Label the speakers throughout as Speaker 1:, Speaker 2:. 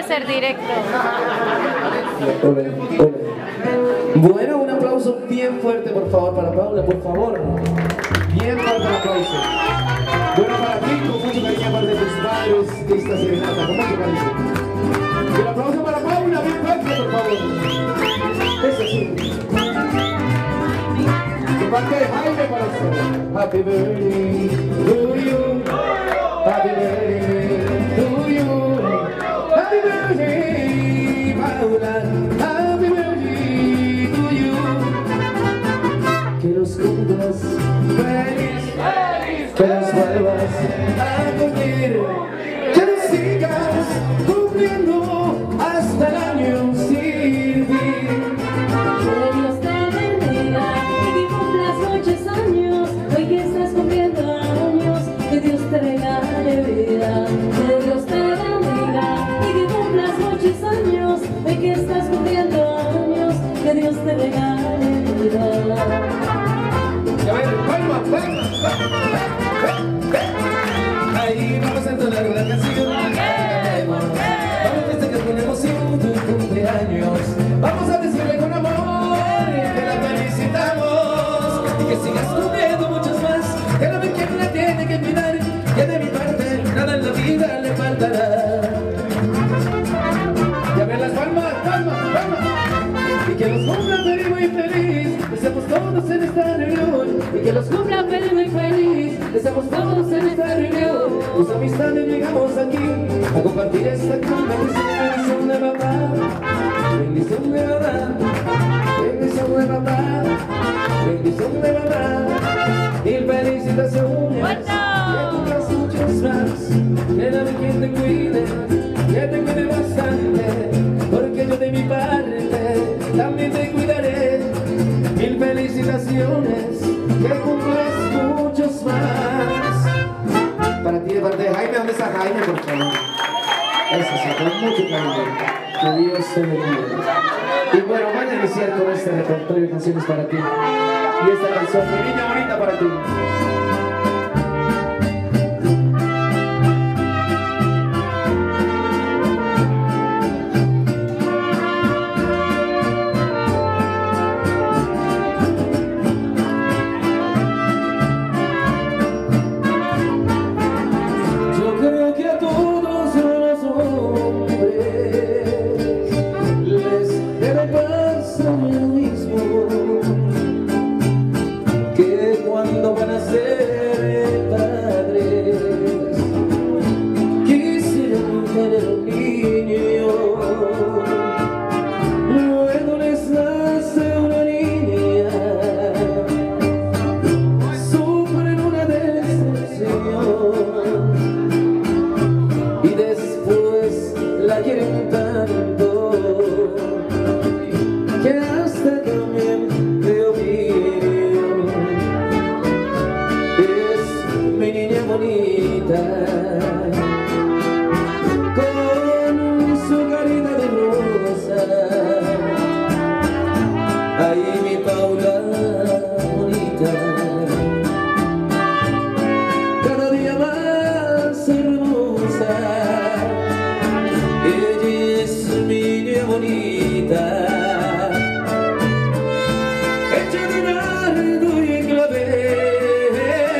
Speaker 1: ser directo.
Speaker 2: Bueno, un aplauso bien fuerte, por favor, para Paula, por favor. Bien fuerte el aplauso. Bueno, para ti, con mucho cariño, aparte de tus padres, esta serenata, con mucho cariño. Y el aplauso para Paula, bien fuerte, por favor. Eso sí. De parte de Jaime para usted. Happy birthday to you. Happy birthday to you. Happy birthday, Paula. Happy birthday to you. Que los cumplas feliz, que los vuelvas a cumplir, que los sigas cumpliendo hasta el año sin fin.
Speaker 3: Que Dios te bendiga y que cumplas muchos años, hoy que estás cumpliendo años, que Dios te regale vida. Que Dios te bendiga y que cumplas muchos años, hoy que estás cumpliendo años, que Dios te regale vida.
Speaker 2: A ver, palmas, palmas. Ahí vamos a entonar una canción. Vamos a festejar con emoción tu cumpleaños. Vamos a decirle con amor que la felicitamos y que sigas cumpliendo muchos más. Que no me quien la tiene que cuidar, que de mi parte nada en la vida le faltará. Y a ver las palmas, palmas, palmas. Y que los cumpla feliz, muy feliz. Estamos todos en esta reunión. Y que los cumpla feliz, muy feliz. Estamos todos en esta reunión. Tus amistades llegamos aquí a compartir esta bendición de papá. Bendición de papá. Bendición de papá. Bendición de papá. Y felicitaciones. Que cumplas muchos más. Que la Virgen te cuide. Que te cuide bastante. Porque yo de mi parte también te cuidaré. Mil felicitaciones, que cumplas muchos más. Para ti de parte de Jaime, ¿dónde está Jaime, por favor? Eso sí, con mucho cariño. Que Dios te bendiga. Y bueno, van a iniciar con este repertorio de canciones para ti. Y esta canción, mi niña bonita, para ti. Cuando van a ser padres, quisieron tener un niño, luego les nace una niña, sufren una decepción y después la quieren tanto que hasta cambian de opinión. Mi niña bonita, con su carita de rosa. Ay, mi Paula bonita, cada día más hermosa. Ella es mi niña bonita, hecha de nardo y clavel.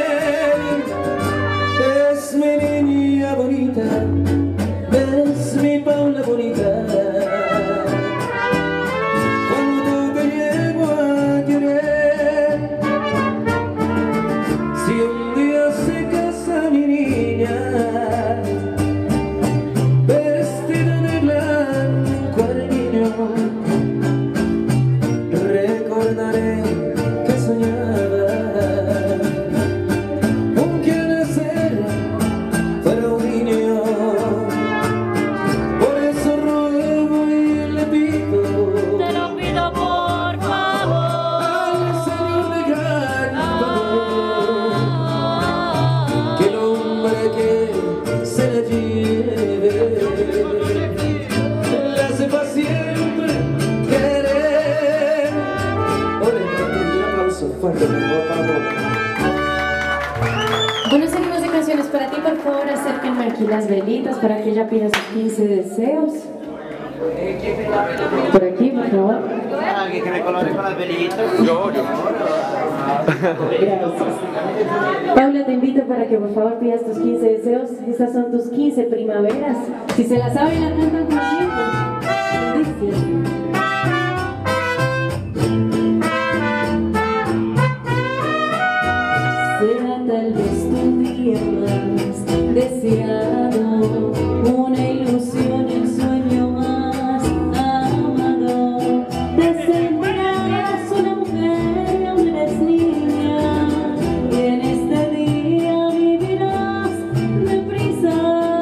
Speaker 2: Es mi niña bonita, es mi Paula bonita. Cuando te llego a querer, si un día se casa mi niña, vestida de blanco al niño, recordaré que soñaba para un niño. Por eso ruego y le pido,
Speaker 1: Te lo pido por favor,
Speaker 2: al Señor de gran favor, que el hombre que se la lleve la sepa siempre querer. Ole, un aplauso fuerte, por favor.
Speaker 3: Bueno, seguimos de canciones para ti, por favor, acérquenme aquí las velitas para que ella pida sus 15 deseos. Por aquí, por favor.
Speaker 4: ¿Alguien que me colore con las velitas? Yo.
Speaker 3: Gracias. Paula, te invito para que por favor pidas tus 15 deseos. Estas son tus 15 primaveras. Si se las saben, la cantan contigo. Será tal vez tu día más deseado, una ilusión, el sueño más amado. Te sentirás una mujer y aún eres niña, y en este día vivirás deprisa.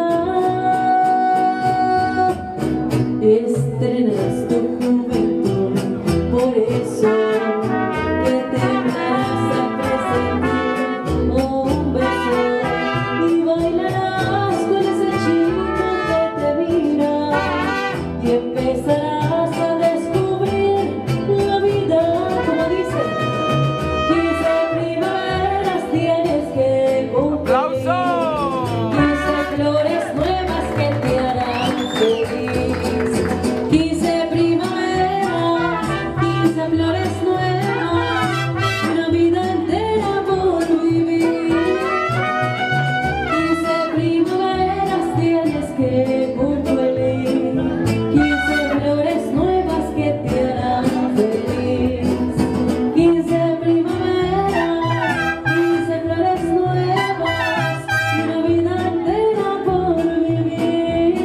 Speaker 3: Estrenas tu juventud, por eso que tendrás a presentir un beso y bailarás con ese chico que te mira y empezarás a descubrir la vida, como dice. 15 primaveras tienes que cumplir, 15 flores nuevas que te harán feliz. 15 primaveras, 15 flores nuevas, una vida entera por vivir. 15 primaveras tienes que cumplir, 15 flores nuevas que te harán feliz. 15 primaveras, 15 flores nuevas, una vida entera por vivir.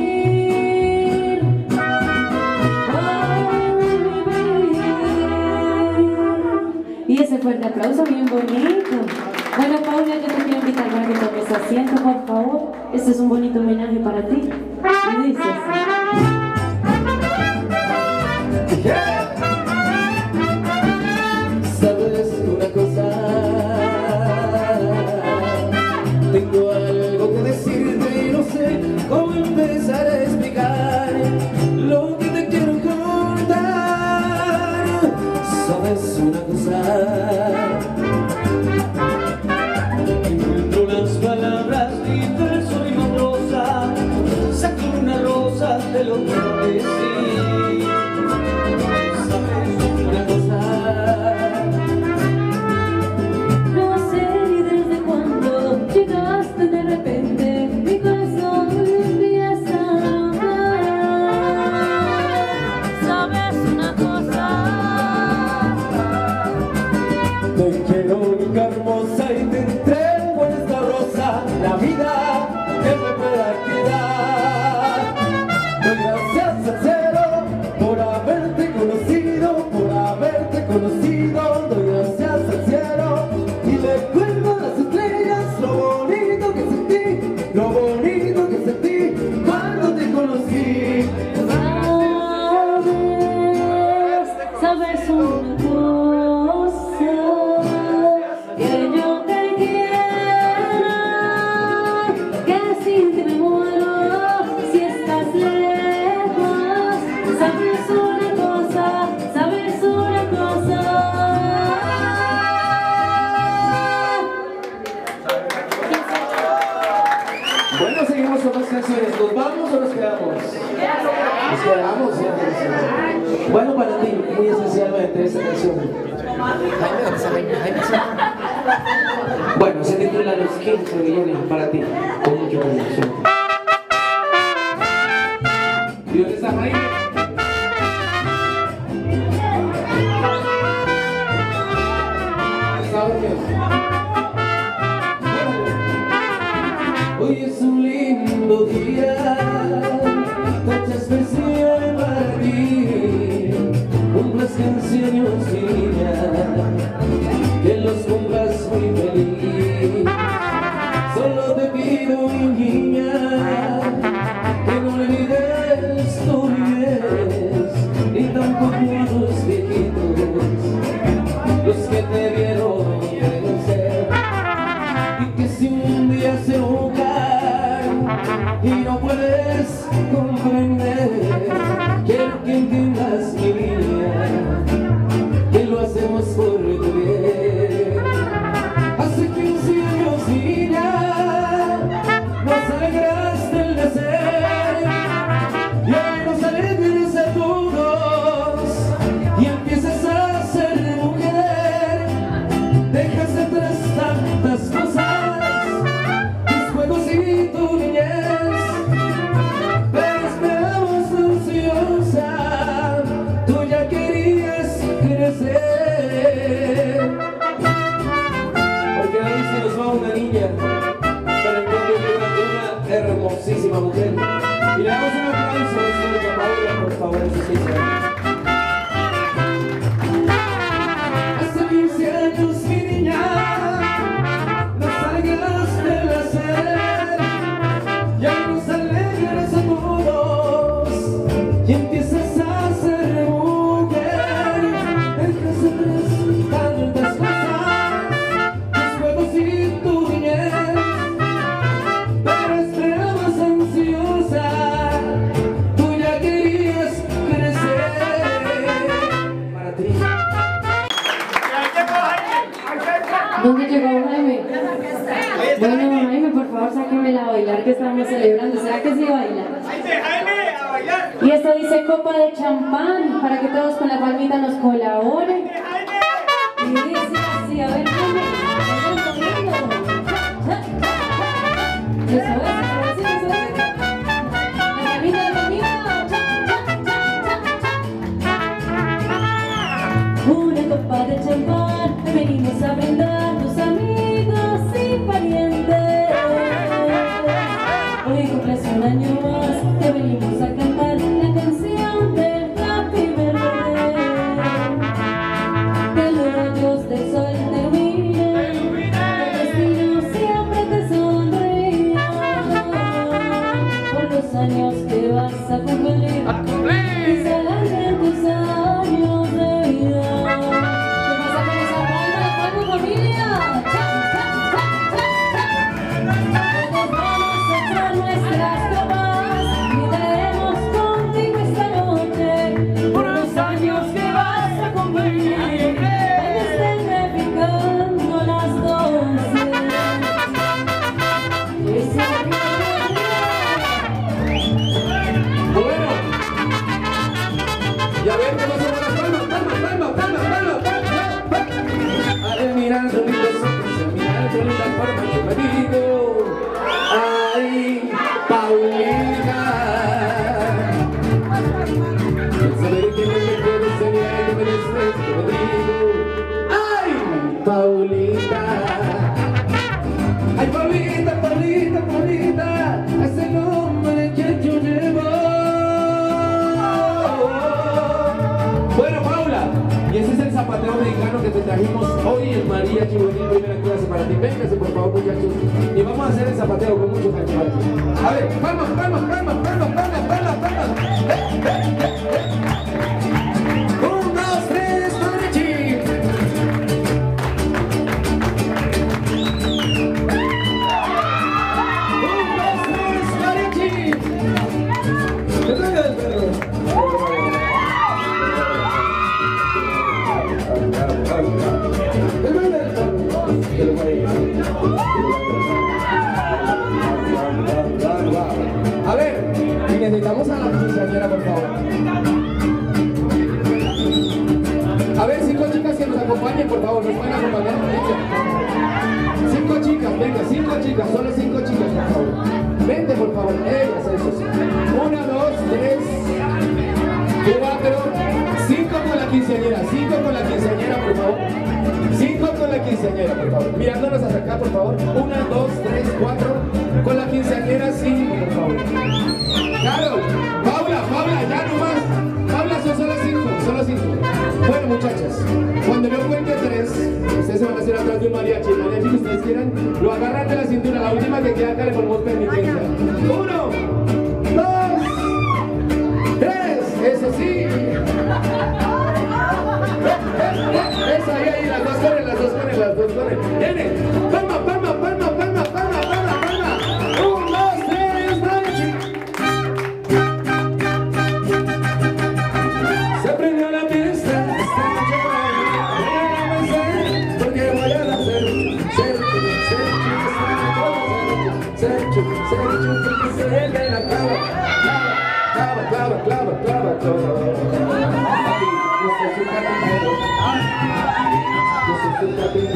Speaker 3: Y ese fuerte aplauso bien bonito. Bueno, Paula, yo te quiero invitar para que tomes asiento, por favor. Este es un bonito homenaje para ti. Y dice así.
Speaker 2: ¿Sabes una cosa? Tengo algo que decirte y no sé cómo empezar a explicar lo que te quiero contar. ¿Sabes una cosa? Encuentro las palabras y verso y una rosa, saco una rosa de lo que no decir. ¿Sabes una cosa?
Speaker 3: No sé ni desde cuándo llegaste de repente, mi corazón empieza a latir.
Speaker 1: ¿Sabes una cosa?
Speaker 2: Te quiero, única, hermosa, y te entrego esta rosa, la vida que me pueda quedar. Doy gracias al cielo por haberte conocido, doy gracias al cielo y le cuelgo las estrellas lo bonito que sentí cuando te conocí.
Speaker 3: Sabes una cosa, que yo te quiero, que sin ti me muero si estás lejos. Sabes una cosa, sabes una cosa.
Speaker 2: Bueno, seguimos con más canciones. ¿Nos vamos o nos quedamos? Nos quedamos, ¿cierto? Bueno, para ti, muy especialmente esta canción. Bueno, se titula Los 15 millones para ti, con mucho cariño. ¿Y dónde está Jaime? Estados Unidos. Hoy es un lindo día, fecha especial para ti. Cumplas 15 años, niña, que los cumplas muy feliz. Solo te pido, mi niña, que no olvides tu niñez, ni tampoco a los viejitos, los que te vieron crecer. Y que si un día se ahogan y no puedes comprender, quiero que entiendas, mi niña, que lo hacemos por tu bien. Hace 15 años, niña, nos alegraste el nacer, y hoy nos alegres a bellísima mujer. Y le damos un aplauso a Paula, por favor, en sus 15 años. Hace 15 años, mi niña, no salgas del hacer, ya nos alegras a todos y empiezas a ser mujer. Dejas atrás tantas cosas, tus juegos y tu niñez, pero esperabas ansiosa, tú ya querías crecer. Para ti.
Speaker 3: ¿Dónde llegó Jaime? Bueno, Jaime, por favor, sáquenmela a bailar que estamos celebrando. ¿Será que sí baila?
Speaker 1: Jaime, a bailar.
Speaker 3: Y esto dice copa de champán, para que todos con la palmita nos colaboren. Y dice así, a ver, Jaime, vayan conmigo. Eso es. La palmita conmigo. Una copa de champán, venimos a brindar tus amigos y parientes. Hoy cumples un año más, te venimos a cantar la canción del Happy Birthday. Que los rayos del sol te iluminen, el destino siempre te sonría por los años que vas a cumplir. Y se alarguen tus años de vida. ¿Qué pasa con esa palma? ¿Cómo, familia? Todos vamos a echar nuestras copas y traemos contigo esta noche por los años que vas a cumplir. Cuando estén picando las 12.
Speaker 2: Bueno, ya ven que vamos a dar palmas. Al mirar tus lindos ojos, al mirar tu linda forma, yo me digo, ay, Paulita. Al saber que no me puedes sería que me desprecio, yo me digo, ay, Paulita. Ay, Paulita, Paulita, Paulita, es el nombre que yo llevo. Bueno, Paula, y ese es el zapateo mexicano que te trajimos hoy en María Chihuahua, primera clase para ti. Véngase, por favor, muchachos, y vamos a hacer el zapateo con mucho cariño. A ver, palmas, palmas, palmas, palmas, palmas, palmas, palmas. 1, 2, 3, mariachi. A ver, y necesitamos a la quinceañera, por favor. A ver, 5 chicas que nos acompañen, por favor, nos pueden acompañar. 5 chicas, venga, 5 chicas, solo 5 chicas, por favor. Vente, por favor, ellas, esos. 1, 2, 3, 4, 5 con la quinceañera, 5 con la quinceañera, por favor. 5 con la quinceañera, por favor. Mirándonos hasta acá, por favor. 1, 2, 3, 4. Con la quinceañera, 5, por favor. Carol, Paula, ya no más. Paula, son solo 5, solo 5. Bueno, muchachas, cuando yo cuente 3, ustedes se van a hacer atrás de un mariachi. El mariachi que ustedes quieran, lo agarran de la cintura. La última que queda acá le ponemos penitencia. 1, 2, 3, eso sí. Eso, ahí, las dos corren, las dos corren. Viene, palma, palma, palma, palma, palma, palma, palma. 1, 2, 3, mariachi. Se prendió la fiesta, esta noche voy a danzar, porque voy a danzar. Sergio, porque se el de la clava todo. Yo soy su carpintero. Yo soy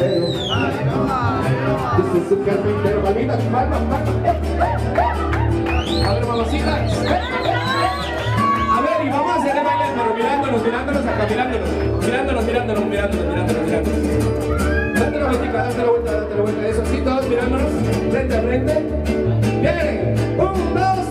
Speaker 2: su carpintero. Palmitas, palmas. A ver, mamacita. A ver, y vamos a hacer bailando, mirándonos acá, mirándonos. Date la vuelta, eso sí, todos mirándonos, frente a frente. Bien, 1, 2,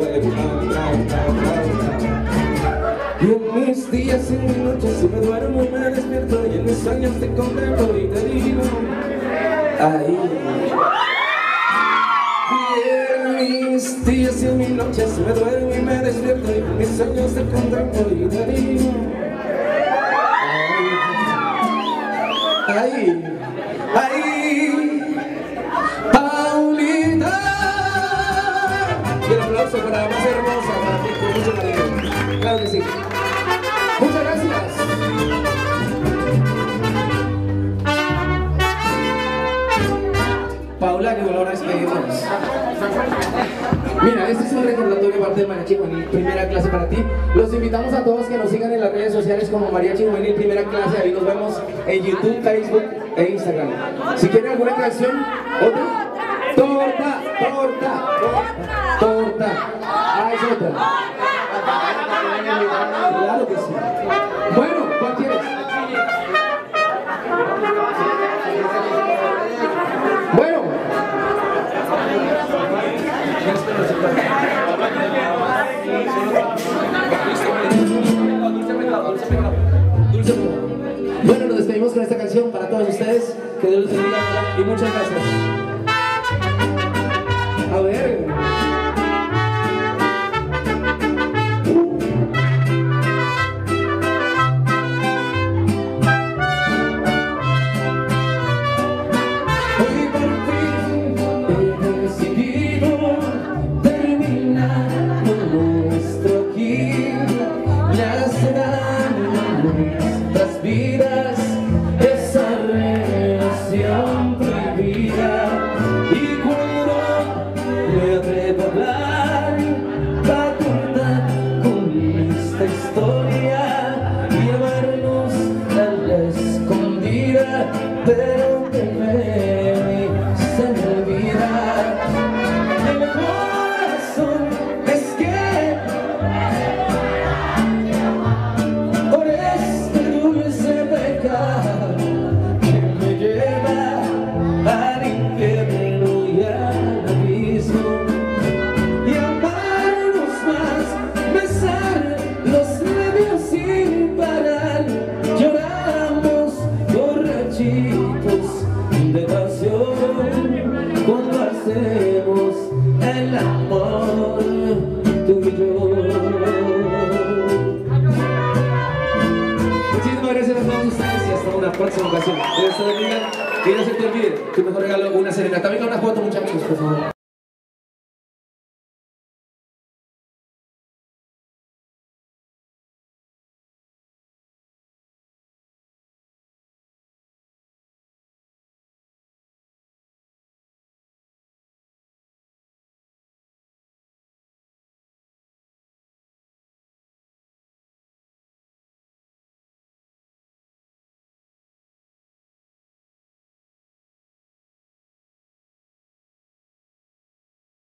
Speaker 2: Y en mis días y en mis noches si me duermo y me despierto y en mis sueños te contemplo y te digo ay. Y en mis días y en mis noches si me duermo y me despierto y en mis sueños te contemplo y te digo ay, ay, Paulita. Y el aplauso para la más hermosa, para ti, con mucho cariño. Claro que sí. Muchas gracias. Paula, que valora despedirnos. Mira, este es un recordatorio de parte de Mariachi Juvenil, primera clase para ti. Los invitamos a todos que nos sigan en las redes sociales como Mariachi Juvenil, primera clase. Ahí nos vemos en YouTube, Facebook e Instagram. Si quieren alguna canción, otra. Torta, torta, torta, torta. Ah, es otra. Claro que sí. Bueno, ¿cuál quieres? Bueno. Bueno, nos despedimos con esta canción para todos ustedes. Que Dios los bendiga y muchas gracias. A ver. Hoy por fin he decidido terminar nuestro aquí. Ya serán nuestras vidas esa relación prohibida. Y cuando me atrevo a hablar, va a contar con esta historia y llevarnos a la escondida, pero que me se me olvida. El corazón es que por este dulce pecado que me lleva al infierno y al abismo, y amarnos más, besar los labios sin parar, lloramos borrachitos de pasión cuando hacemos el amor, tú y yo. Muchísimas gracias a todos ustedes y hasta una próxima ocasión. Dios te bendiga y no se te olvide, tu mejor regalo, una serenata. Venga, una foto, muchachos, por favor.